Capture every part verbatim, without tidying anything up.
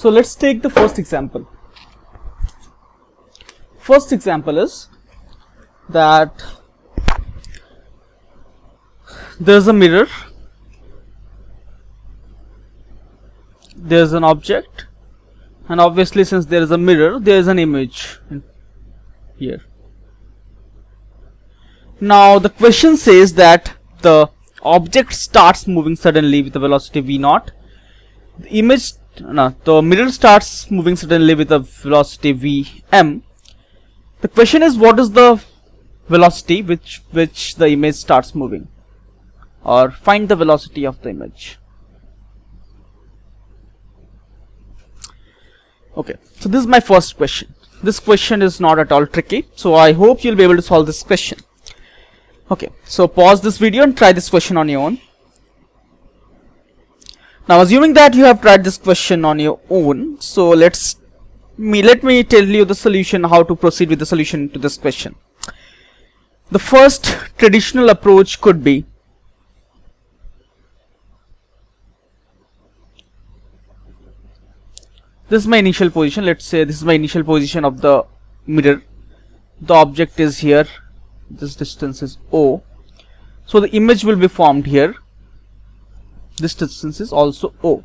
So let's take the first example. First example is that there's a mirror, there's an object, and obviously since there is a mirror, there is an image in here. Now the question says that the object starts moving suddenly with a velocity v naught. The image, no, the mirror starts moving suddenly with a velocity vm. The question is, what is the velocity which which the image starts moving, or find the velocity of the image. Okay, so this is my first question. This question is not at all tricky, so I hope you'll be able to solve this question. Okay, so pause this video and try this question on your own. Now, assuming that you have tried this question on your own, so let's me let me tell you the solution, how to proceed with the solution to this question. The first traditional approach could be this is my initial position. Let's say this is my initial position of the mirror. The object is here. This distance is O. So the image will be formed here. This distance is also O.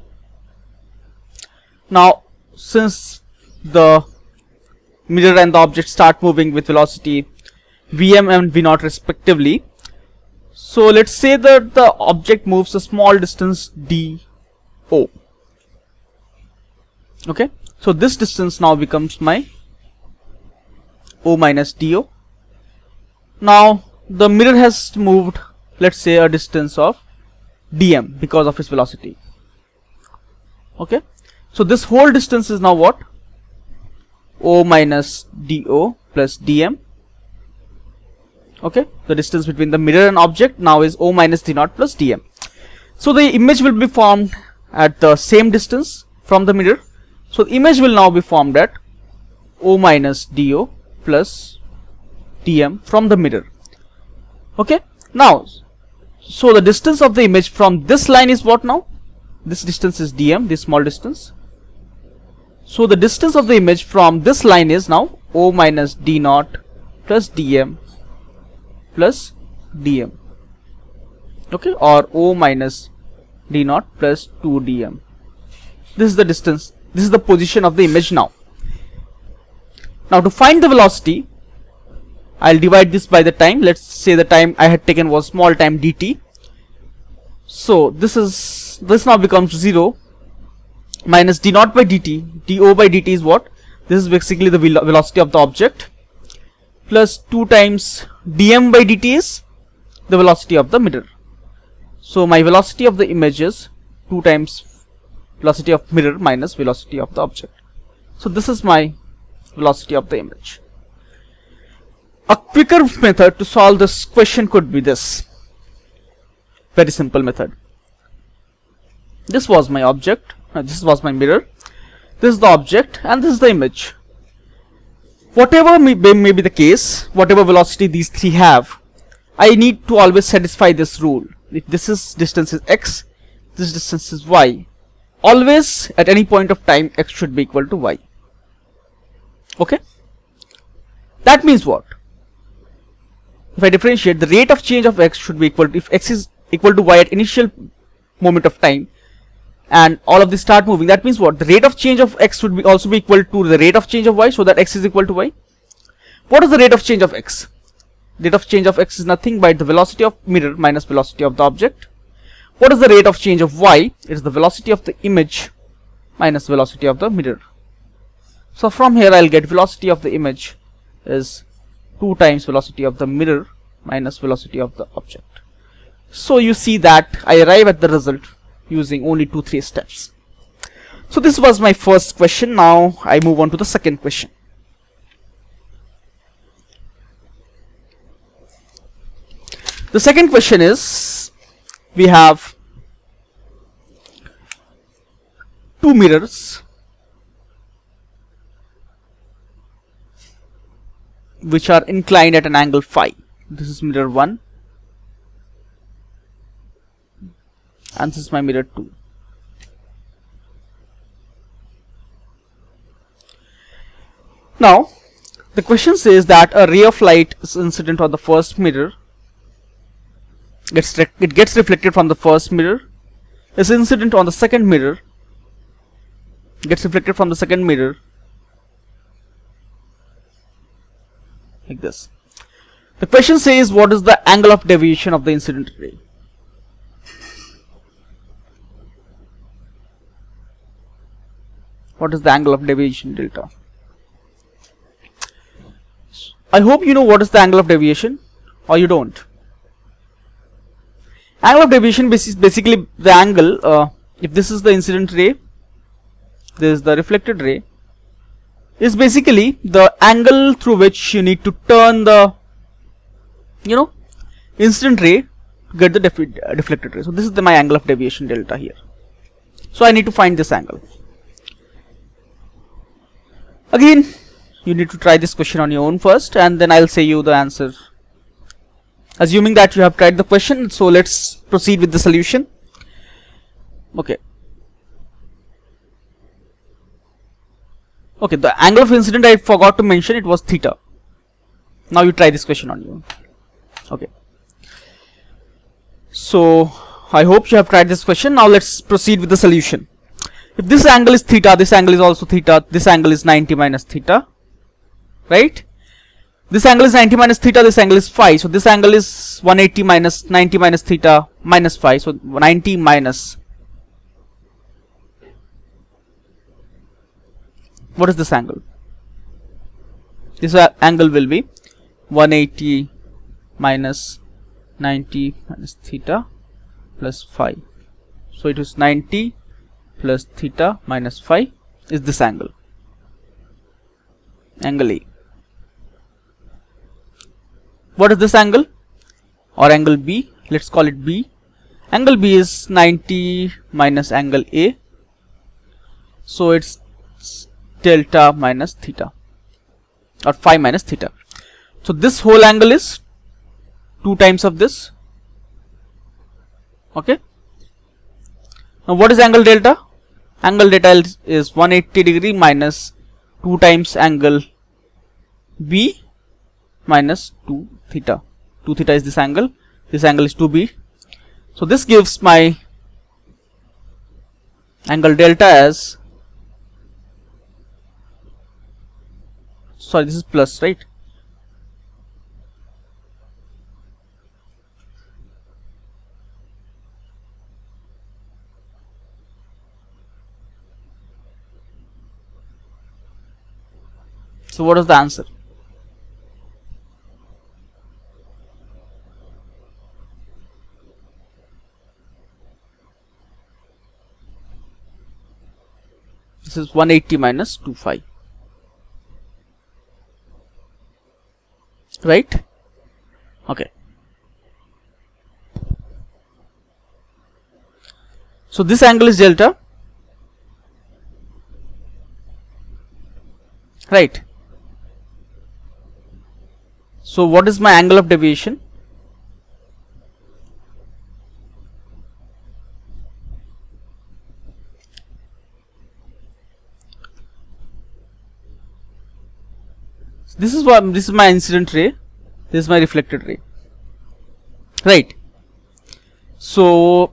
Now, since the mirror and the object start moving with velocity vm and v naught respectively, so let's say that the object moves a small distance do. Okay, so this distance now becomes my O minus do. Now the mirror has moved, let's say, a distance of dm because of its velocity. Okay, so this whole distance is now what? O minus do plus dm. Okay, the distance between the mirror and object now is O minus d naught plus dm. So the image will be formed at the same distance from the mirror. So the image will now be formed at O minus do plus dm from the mirror. Okay, now, so the distance of the image from this line is what now? This distance is dm, this small distance. So the distance of the image from this line is now O minus d naught plus dm plus dm. Okay, or O minus d naught plus two dm. This is the distance. This is the position of the image now. Now to find the velocity, I'll divide this by the time. Let's say the time I had taken was small time dt. So this is this now becomes zero minus d naught by dt. Do by dt is what? This is basically the vel velocity of the object, plus two times dm by dt is the velocity of the mirror. So my velocity of the image is two times velocity of mirror minus velocity of the object. So this is my velocity of the image. A quicker method to solve this question could be this. Very simple method. This was my object, uh, this was my mirror, this is the object, and this is the image. Whatever may be, may be the case, whatever velocity these three have, I need to always satisfy this rule. If this is distance is x, this distance is y, always at any point of time x should be equal to y. Okay, that means what? If I differentiate, the rate of change of x should be equal to, if x is equal to y at initial moment of time and all of these start moving, that means what? The rate of change of x should be also be equal to the rate of change of y, so that x is equal to y. What is the rate of change of x? Rate of change of x is nothing but the velocity of mirror minus velocity of the object. What is the rate of change of y? It is the velocity of the image minus velocity of the mirror. So from here I'll get velocity of the image is two times velocity of the mirror minus velocity of the object. So you see that I arrive at the result using only two three steps. So this was my first question. Now I move on to the second question. The second question is, we have two mirrors which are inclined at an angle phi. This is mirror one and this is my mirror two. Now the question says that a ray of light is incident on the first mirror, gets it gets reflected from the first mirror, is incident on the second mirror, gets reflected from the second mirror, like this. The question says what is the angle of deviation of the incident ray. What is the angle of deviation delta? I hope you know what is the angle of deviation, or you don't. Angle of deviation is basically the angle, uh, if this is the incident ray, this is the reflected ray, is basically the angle through which you need to turn the, you know, incident ray to get the def uh, deflected ray. So this is the, my angle of deviation delta here. So I need to find this angle. Again, you need to try this question on your own first, and then I'll say you the answer. Assuming that you have tried the question, so let's proceed with the solution. Okay. Okay, the angle of incident I forgot to mention, it was theta. Now you try this question on you. Okay. So I hope you have tried this question. Now let's proceed with the solution. If this angle is theta, this angle is also theta, this angle is ninety minus theta, right? This angle is ninety minus theta, this angle is phi, so this angle is one eighty minus ninety minus theta minus phi, so ninety minus, what is this angle? This uh, angle will be one eighty minus ninety minus theta plus phi, so it is ninety plus theta minus phi is this angle, angle A. What is this angle or angle B? Let's call it B. Angle B is ninety minus angle A, so it's delta minus theta or phi minus theta. So this whole angle is two times of this. Okay. Now what is angle delta? Angle delta is one eighty degree minus two times angle B minus two theta. two theta is this angle, this angle is two B. So this gives my angle delta as, sorry, this is plus, right? So what is the answer? This is one eighty minus two phi, right? Okay. So this angle is delta, right? So what is my angle of deviation? This is what this is my incident ray, this is my reflected ray, right? So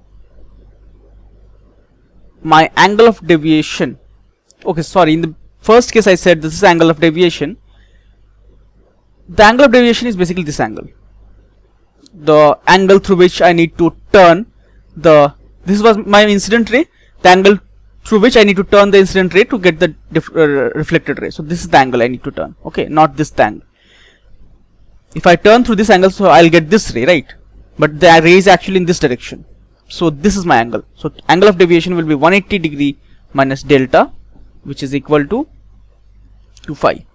my angle of deviation, okay, sorry, in the first case I said this is angle of deviation. The angle of deviation is basically this angle, the angle through which I need to turn the, this was my incident ray, the angle through which I need to turn the incident ray to get the uh, reflected ray. So this is the angle I need to turn, okay, not this angle. If I turn through this angle, so I'll get this ray, right? But the ray is actually in this direction. So this is my angle. So angle of deviation will be one eighty degree minus delta, which is equal to two phi.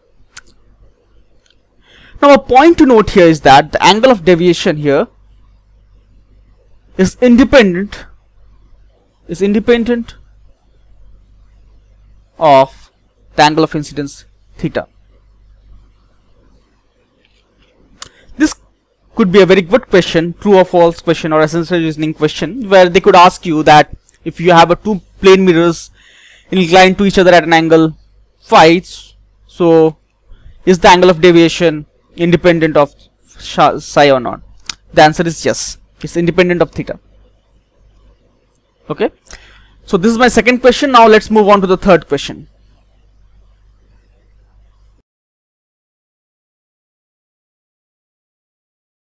Now a point to note here is that the angle of deviation here is independent, is independent of the angle of incidence theta. This could be a very good question, true or false question, or essential reasoning question, where they could ask you that if you have a two plane mirrors inclined to each other at an angle phi, so is the angle of deviation independent of psi or not? The answer is yes, it's independent of theta. Okay, so this is my second question. Now let's move on to the third question.